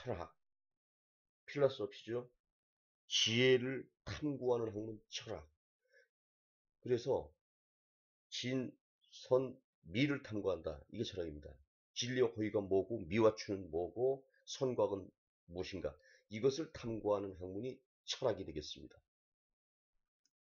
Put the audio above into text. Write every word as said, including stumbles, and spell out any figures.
철학, 필라소피죠. 지혜를 탐구하는 학문 철학. 그래서 진, 선, 미를 탐구한다. 이게 철학입니다. 진리와 호의가 뭐고 미와 추는 뭐고 선과 악은 무엇인가. 이것을 탐구하는 학문이 철학이 되겠습니다.